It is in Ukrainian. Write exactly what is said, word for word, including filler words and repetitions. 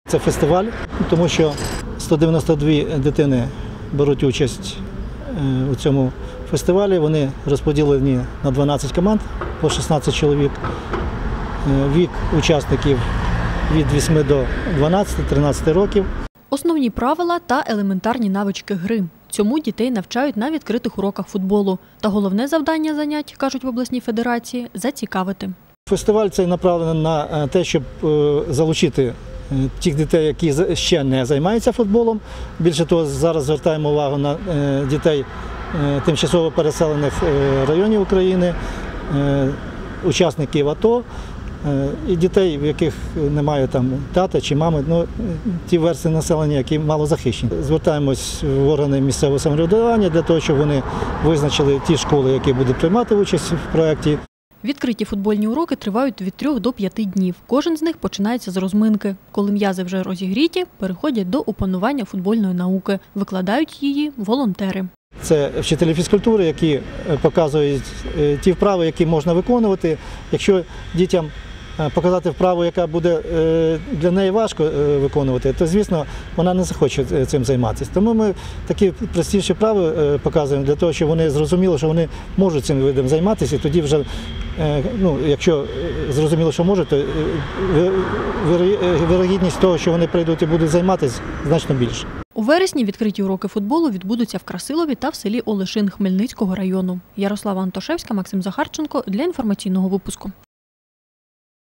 Це фестиваль, тому що сто дев'яносто дві дитини беруть участь у цьому фестивалі. Вони розподілені на дванадцять команд по шістнадцять чоловік. Вік учасників від восьми до дванадцяти - тринадцяти років. Основні правила та елементарні навички гри. Цьому дітей навчають на відкритих уроках футболу. Та головне завдання занять, кажуть в обласній федерації – зацікавити. Фестиваль цей направлений на те, щоб залучити тих дітей, які ще не займаються футболом. Більше того, зараз звертаємо увагу на дітей тимчасово переселених районів України, учасників АТО і дітей, в яких немає там тата чи мами, ну, ті верстви населення, які мало захищені. Звертаємось в органи місцевого самоврядування для того, щоб вони визначили ті школи, які будуть приймати участь в проєкті. Відкриті футбольні уроки тривають від трьох до п'яти днів. Кожен з них починається з розминки. Коли м'язи вже розігріті, переходять до опанування футбольної науки. Викладають її волонтери. Це вчителі фізкультури, які показують ті вправи, які можна виконувати. Якщо дітям показати вправу, яка буде для неї важко виконувати, то, звісно, вона не захоче цим займатися. Тому ми такі простіші вправи показуємо для того, щоб вони зрозуміли, що вони можуть цим видом займатися. І тоді вже, ну, якщо зрозуміло, що можуть, то вірогідність того, що вони прийдуть і будуть займатися, значно більше. У вересні відкриті уроки футболу відбудуться в Красилові та в селі Олешин Хмельницького району. Ярослава Антошевська, Максим Захарченко для інформаційного випуску.